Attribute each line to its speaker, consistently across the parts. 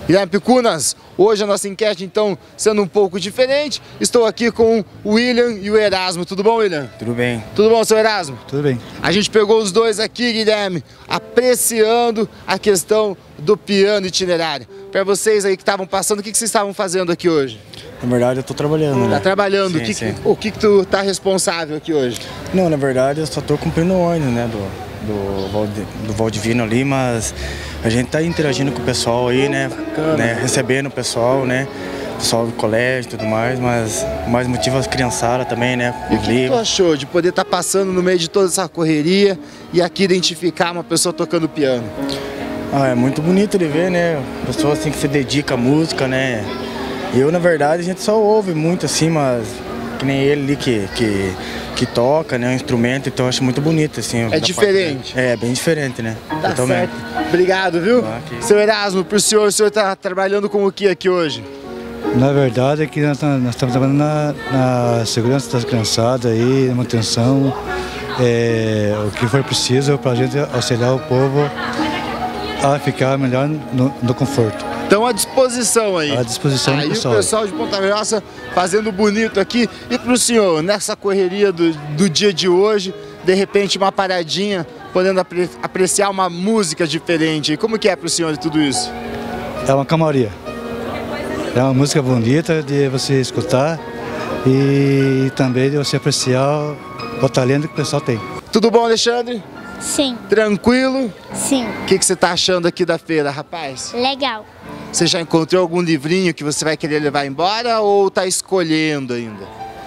Speaker 1: Guilherme Picunas, hoje a nossa enquete então sendo um pouco diferente, estou aqui com o William e o Erasmo. Tudo bom, William?
Speaker 2: Tudo bem.
Speaker 1: Tudo bom, seu Erasmo?
Speaker 2: Tudo bem.
Speaker 1: A gente pegou os dois aqui, Guilherme, apreciando a questão do piano itinerário. Para vocês aí que estavam passando, o que vocês estavam fazendo aqui hoje?
Speaker 2: Na verdade eu tô trabalhando, né?
Speaker 1: Tá trabalhando,
Speaker 2: Sim,
Speaker 1: o que tu tá responsável aqui hoje?
Speaker 2: Não, na verdade eu só tô cumprindo o ônibus, né, do Valdivino ali, mas a gente tá interagindo com o pessoal aí, né, recebendo o pessoal, né, pessoal do colégio e tudo mais, mas o mais motivo é as criançadas também, né,
Speaker 1: E o que tu achou de poder estar passando no meio de toda essa correria e aqui identificar uma pessoa tocando piano?
Speaker 2: Ah, é muito bonito de ver, né, pessoa assim que se dedica à música, né. Eu, na verdade, a gente só ouve muito assim, mas que nem ele ali que toca, né, um instrumento, então eu acho muito bonito, assim.
Speaker 1: É diferente?
Speaker 2: É, bem diferente, né?
Speaker 1: Tá certo. Obrigado, viu? Seu Erasmo, pro senhor, o senhor tá trabalhando com o que aqui hoje?
Speaker 3: Na verdade, aqui nós estamos trabalhando na segurança das criançadas aí, na manutenção, o que for preciso para a gente auxiliar o povo a ficar melhor no conforto.
Speaker 1: Estão à disposição aí.
Speaker 3: À disposição do pessoal.
Speaker 1: Aí o pessoal de Ponta Grossa fazendo bonito aqui. E para o senhor, nessa correria do dia de hoje, de repente uma paradinha, podendo apreciar uma música diferente. Como que é para o senhor tudo isso?
Speaker 3: É uma calmaria. É uma música bonita de você escutar e também de você apreciar o talento que o pessoal tem.
Speaker 1: Tudo bom, Alexandre?
Speaker 4: Sim.
Speaker 1: Tranquilo?
Speaker 4: Sim.
Speaker 1: O que você está achando aqui da feira, rapaz?
Speaker 4: Legal.
Speaker 1: Você já encontrou algum livrinho que você vai querer levar embora ou está escolhendo ainda?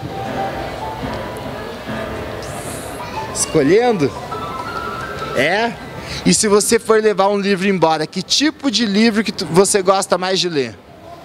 Speaker 1: Escolhendo? É? E se você for levar um livro embora, que tipo de livro que você gosta mais de ler?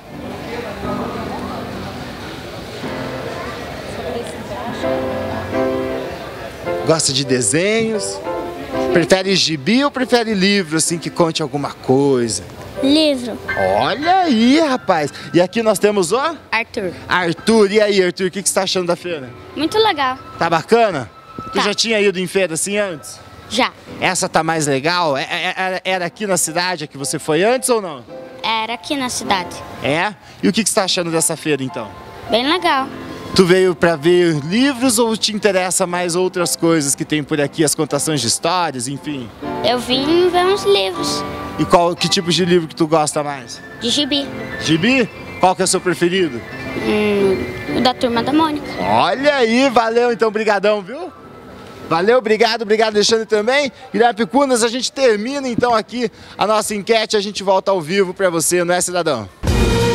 Speaker 1: Gosta de desenhos? Prefere gibi ou prefere livro, assim, que conte alguma coisa?
Speaker 4: Livro.
Speaker 1: Olha aí, rapaz. E aqui nós temos o...
Speaker 4: Arthur.
Speaker 1: Arthur. E aí, Arthur, o que você está achando da feira?
Speaker 4: Muito legal.
Speaker 1: Tá bacana? Tu
Speaker 4: Tá.
Speaker 1: já tinha ido em feira assim antes?
Speaker 4: Já.
Speaker 1: Essa tá mais legal? Era aqui na cidade que você foi antes ou não?
Speaker 4: Era aqui na cidade.
Speaker 1: É? E o que você está achando dessa feira, então?
Speaker 4: Bem legal.
Speaker 1: Tu veio para ver livros ou te interessa mais outras coisas que tem por aqui, as contações de histórias, enfim?
Speaker 4: Eu vim ver uns livros
Speaker 1: E que tipo de livro que tu gosta mais?
Speaker 4: de gibi.
Speaker 1: Gibi? Qual que é o seu preferido?
Speaker 4: O da Turma da Mônica.
Speaker 1: Olha aí, valeu então, brigadão, viu? Valeu, obrigado, Alexandre também. Guilherme Picunas, a gente termina então aqui a nossa enquete, a gente volta ao vivo para você, não é, cidadão?